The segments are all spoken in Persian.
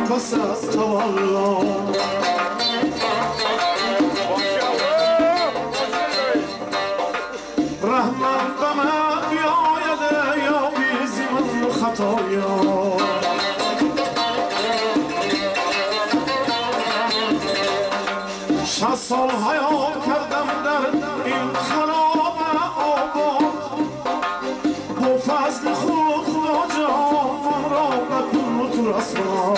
بس توالا رحمت به من بیایده یا بیزی من خطایا 60 سال حیات کردم در این خراب آباد با فضل خود خدا جان من را نکن تو رسما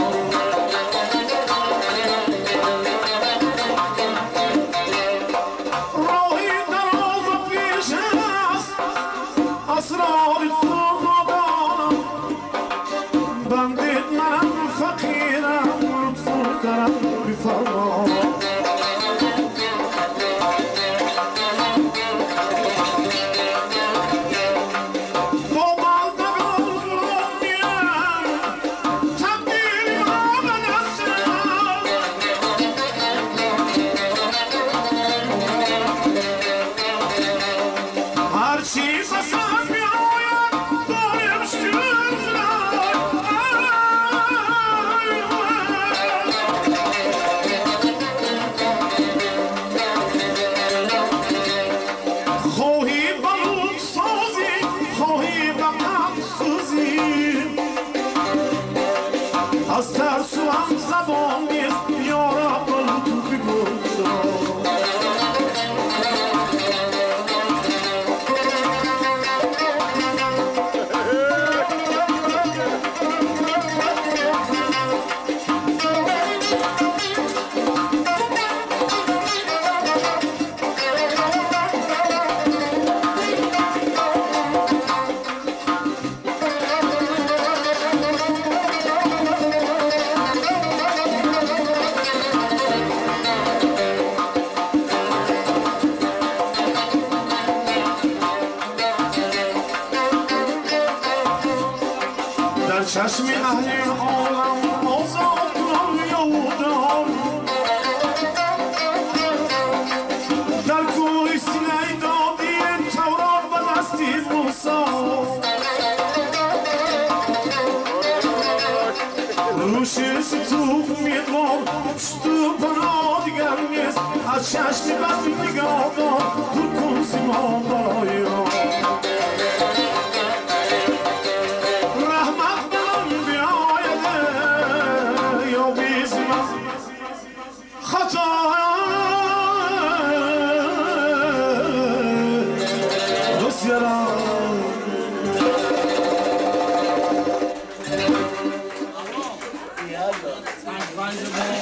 راهی دراز و پیش است اسرار تو ندانم بندید منم فقیرم لطفو کرم بفرما از ترسو هم زبان نیست یارا بلو تو بگوشا چشم اهل عالم آزاد کنم یودم در کوی سینه دادی تورات به دستی موسی روشی ستوف میدوار پشتو پناه دیگر نیست از چشم بد نگاه دار پر کن سیمان برایم Yalla.